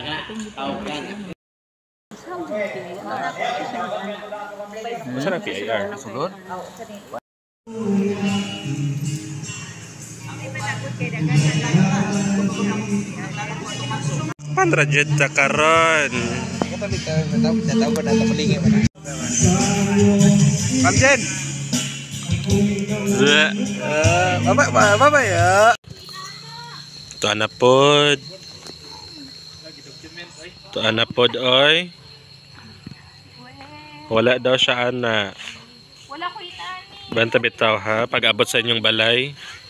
Masa na PIR? Sugod? Panrajud ta karon. Kamjen. Baba ya. Tuan pod. Tuan pod oy. Wala daw siya ana. Wala ko itaan. Banta bitaw ha pag abot sa inyong balay.